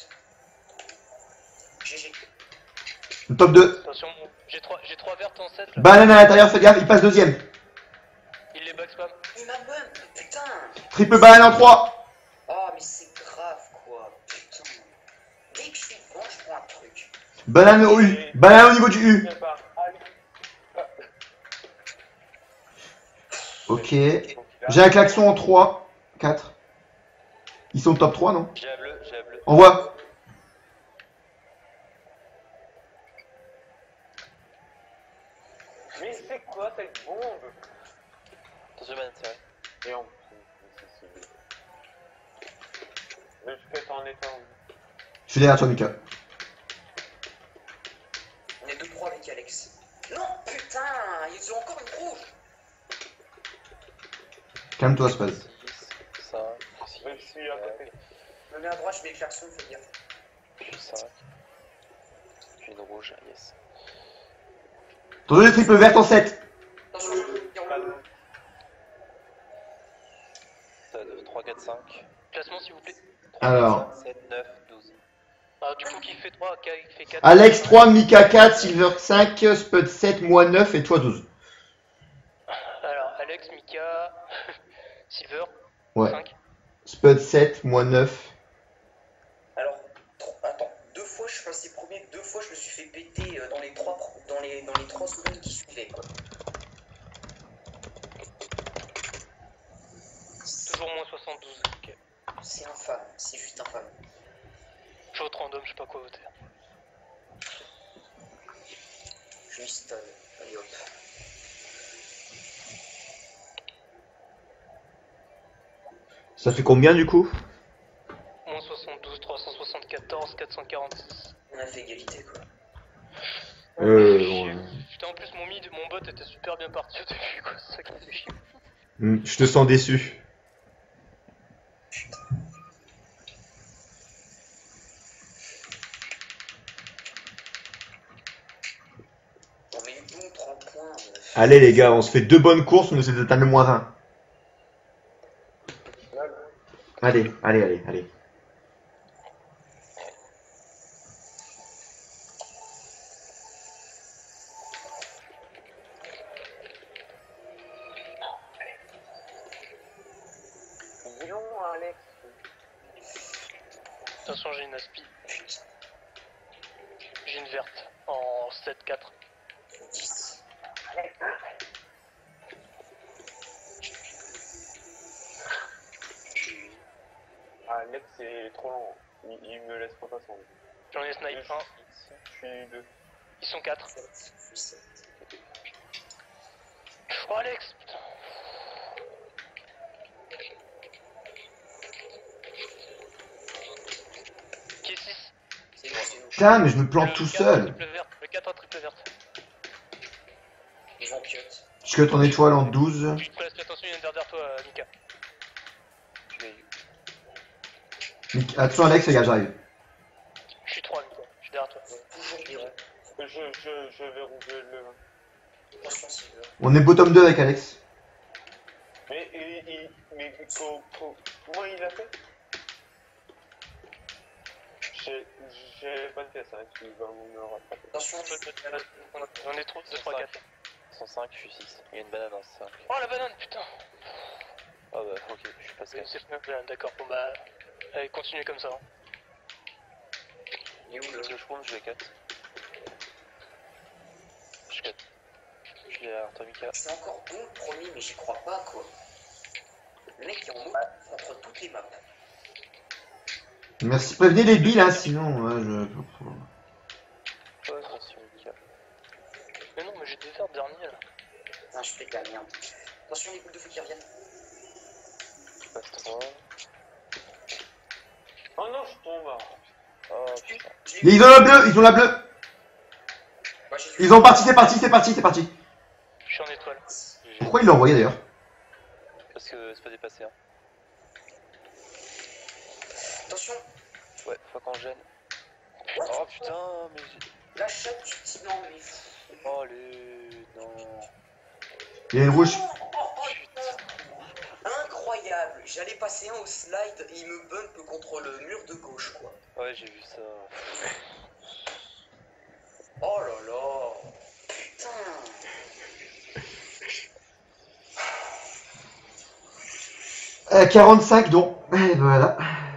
G G. Le top deux. Attention, j'ai trois, j'ai trois vertes en sept. Là. Banane à l'intérieur, fais gaffe, il passe deuxième. Il les backspam. Il m'a bump, putain. Triple banane en trois. Oh, mais c'est grave, quoi. Putain. Dès que je suis devant, je prends un truc. Banane au U. Banane au niveau du U. C'est pas. Allez. Ok. J'ai un klaxon en trois, quatre. Ils sont top trois, non? J'ai la bleue, j'ai la bleue. Envoie. Mais c'est quoi cette bombe? Attention, banane, c'est vrai. Et on. Mais je fais en état. Je suis derrière toi, Mika. On est deux trois avec Alex. Non, putain, ils ont encore une rouge. Calme-toi, Spaz. six, cinq, six, Je suis à côté. Je me mets à droite, je mets le klaxon, fais gaffe. puis cinq. Puis une rouge, yes. Ton deux triple verte en sept. Attention, je Pas de- Ça, deux, trois, quatre, cinq. Classement, s'il vous plaît. Alors. sept, neuf, douze. Ah, du coup, qui fait trois, qui fait quatre. Alex trois, Mika quatre, Silver cinq, Spud sept, moi neuf et toi douze. Alors, Alex, Mika, Silver, Ouais. cinq. Spud sept, moi neuf. Alors, tro- attends, deux fois je suis passé premier, deux fois je me suis fait péter euh, dans les trois pro- dans les dans les trois secondes qui suivaient, quoi. Toujours moins soixante-douze. Ok. C'est infâme, c'est juste infâme. Je vote random, je sais pas quoi voter. Je m'y stun. Allez hop. Ça fait combien du coup? Moins soixante-douze, trois cent soixante-quatorze, quatre cent quarante-six. On a fait égalité, quoi. Euh. Ouais. Putain, en plus, mon mid, mon bot était super bien parti au début, quoi. C'est ça qui me fait chier. Hmm, je te sens déçu. On met bon trente points. euh. Allez les gars, on se fait deux bonnes courses, on essaie d'atteindre le moins vingt. Allez, allez, allez, allez. Attention, j'ai une aspi. J'ai une verte en sept quatre. dix. Ah, Alex, c'est trop lent. Il, il me laisse pas passer. J'en ai snipe un. Je suis deux. Ils sont quatre. sept, sept. Oh Alex, putain. Qui est six? C'est nous, c'est nous. Putain, mais je me plante Le tout quatre, seul. triple verte. Le quatre en triple verte. Ils vont cut. Je cut en étoile en douze. Je te laisse, attention, il y a une derrière toi, Mika. Je l'ai eu. Nick- Attention Alex, les gars, j'arrive. Je suis trois, Mika. Je suis derrière toi. Toujours des ronds. Je, je, je vais rouvrir le. Attention s'il veut. On est bottom deux avec Alex. Mais, il, il, mais co- co- comment il a fait? J'ai j'ai pas de pièce, hein, tu vas me rattraper. Attention, J'en ai trop, deux, trois, quatre. cent cinq, je suis six. Il y a une banane en cinq. Oh la banane, putain. Ah bah ok, je suis passé. C'est bien, bien, d'accord, bon bah. Allez, continuez comme ça. Hein. il est où le. Le shroom, je les cut. Je cut. Je suis derrière toi, Mika. C'est encore bon le premier, mais j'y crois pas quoi. Le mec est en mode contre toutes les maps. Merci. Prévenez les billes, hein, sinon. Ouais, je... Oh, attention, Mika. Mais non, mais j'ai deux verres derniers là. Putain, je fais de la merde. Attention les boules de feu qui reviennent. Je passe trois. Oh non, je tombe. Oh putain. Je l'ai Ils eu. ont la bleue, ils ont la bleue. Bah, j'ai dû- Ils ont parti, c'est parti, c'est parti, c'est parti. Je suis en étoile. Pourquoi il l'a envoyé d'ailleurs? Parce que c'est pas dépassé, hein. Attention, Ouais, faut qu'on gêne. Oh putain, mais j'ai. la chatte du petit non mais. Oh les. Non. Il y a une rouge. Oh, oh, oh, putain. Incroyable. J'allais passer un au slide et il me bump contre le mur de gauche quoi. Ouais, j'ai vu ça. Oh là là. Putain. Euh, quarante-cinq donc. Et voilà.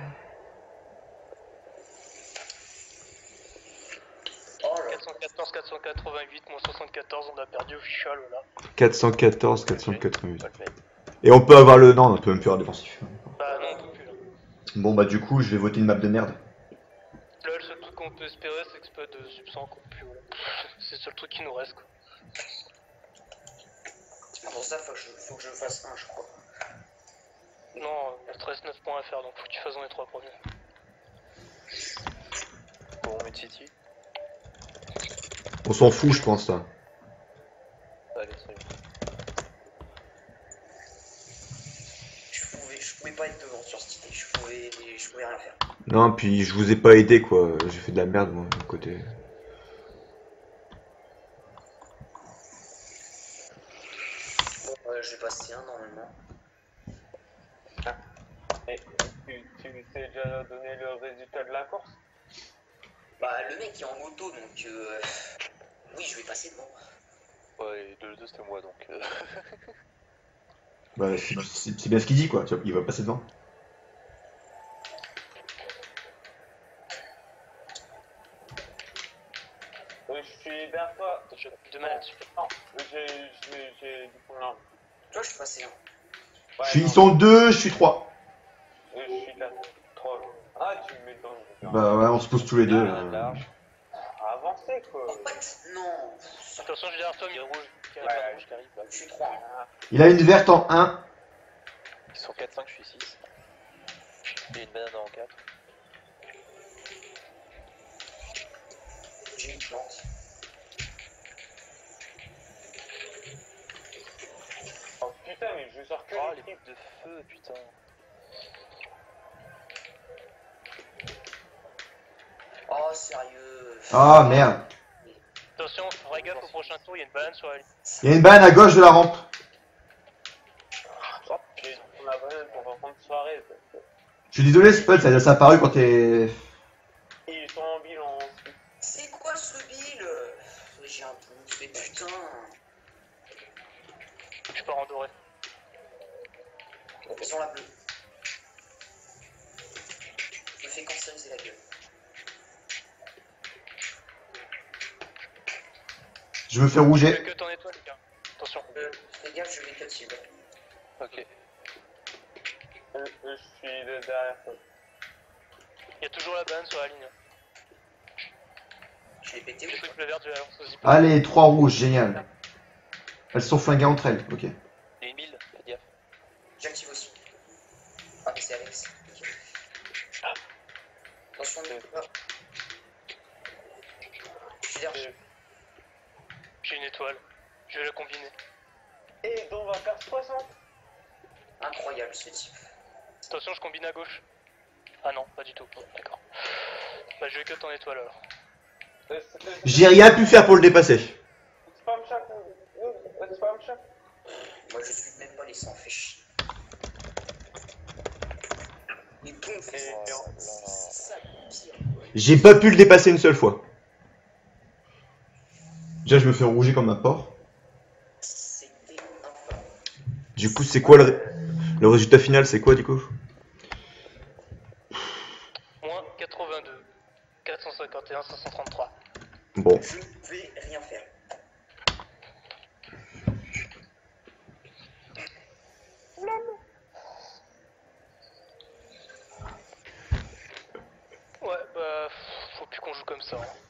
Oh là. quatre cent quatorze, quatre cent quatre-vingt-huit, moins soixante-quatorze, on a perdu official là. quatre cent quatorze, quatre cent quatre-vingt-huit. Pas le mec. Et on peut avoir le... Non, on peut même plus avoir défensif. Bah non, on peut plus là. Bon bah du coup, je vais voter une map de merde. Là, le seul truc qu'on peut espérer, c'est que c'est pas de substance quoi. Puis voilà. C'est le seul truc qui nous reste quoi. Pour ça, faut que, je, faut que je fasse un, je crois. Non, il te reste neuf points à faire donc faut que tu fasses dans les trois premiers. Bon, on met Titi. On s'en fout, je pense, là. Allez, salut. Je pouvais, je pouvais pas être devant sur cette idée, je pouvais, je pouvais rien faire. Non, puis je vous ai pas aidé, quoi. J'ai fait de la merde, moi, de mon côté. Bon, euh, je vais passer un normalement. Et tu, tu t'es déjà donné le résultat de la course? Bah, le mec est en moto donc. Euh... Oui, je vais passer devant. Ouais, et deux deux c'était moi donc. Euh... Bah, c'est c'est- c'est bien ce qu'il dit, quoi. Tu vois, il va passer devant. Oui, je suis derrière toi. Je de malade, super. Non, j'ai j'ai- j'ai du coup là. Toi, je suis passé un. Ouais, Je suis- non, Ils sont deux, je suis trois. oui, je suis là. Trois. Ah, tu me mets dans le. Bah ouais, on se pose tous les deux. Banane là. large. Avancer quoi. Oh, what? Non. Attention, j'ai derrière toi, Il y a Mika. rouge. Qui arrive, Ouais. pas rouge qui arrive là. Je suis trois. Il a une verte en un. Ils sont quatre cinq, je suis six. Il y a une banane en quatre. J'ai une plante. Oh putain, mais je sors que Oh, les les trucs. boules de feu, putain. Oh, sérieux. Ah, merde. Attention, ferai gaffe au prochain tour, il y a une banane sur la ligne. Il y a une banane à gauche de la rampe. Oh, j'ai on a besoin pour faire prendre soirée. Je suis désolé, Spud, ça, ça a apparu quand t'es... Ils sont en bilan. C'est quoi ce bill? J'ai un doute, mais putain. Je pars en doré. Ils sont la bleue. Le fais canceriser la gueule. Je me fais Je rouger. vais cut en étoile, les gars. Attention. Euh, fais gaffe, je vais cut cible. Ok. Euh, euh, Je suis de- derrière toi. Il y a toujours la banane sur la ligne. Je l'ai pété Les ou pas? trucs bleu vert, je vais lancer aussi. Allez, trois rouges, génial. Elles sont flinguées entre elles, ok. Il y a une build, fais gaffe. J'active aussi. Ah, mais c'est Alex. Ok. Attention, ne pas. Je suis derrière. J'ai une étoile. Je vais la combiner. Et on va faire soixante. Incroyable ce type. Attention, je combine à gauche. Ah non, pas du tout. Bon, d'accord. Bah, je vais cut en étoile alors. Euh, c'est- c'est- J'ai rien pu faire pour le dépasser. Spam chat. euh, euh, Spam chat. Moi je suis même pas les sangs, fait chier. Et boum, fait Et- ça. et- C'est ça le pire. J'ai pas pu le dépasser une seule fois. Déjà, je me fais rouger comme un porc. C'était infâme. Du coup, c'est quoi le, ré- le résultat final? C'est quoi, du coup? Moins quatre-vingt-deux. quatre cent cinquante et un, cinq cent trente-trois. Bon. Je ne vais rien faire. Ouais, bah, faut plus qu'on joue comme ça. hein.